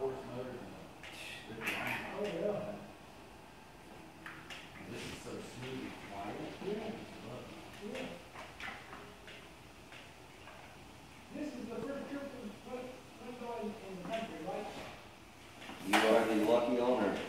horse motors and a good line. Oh, yeah. This is so smooth and quiet. Yeah. Look. Yeah. This is the first trip we went in the country, right? You ought to be lucky owner.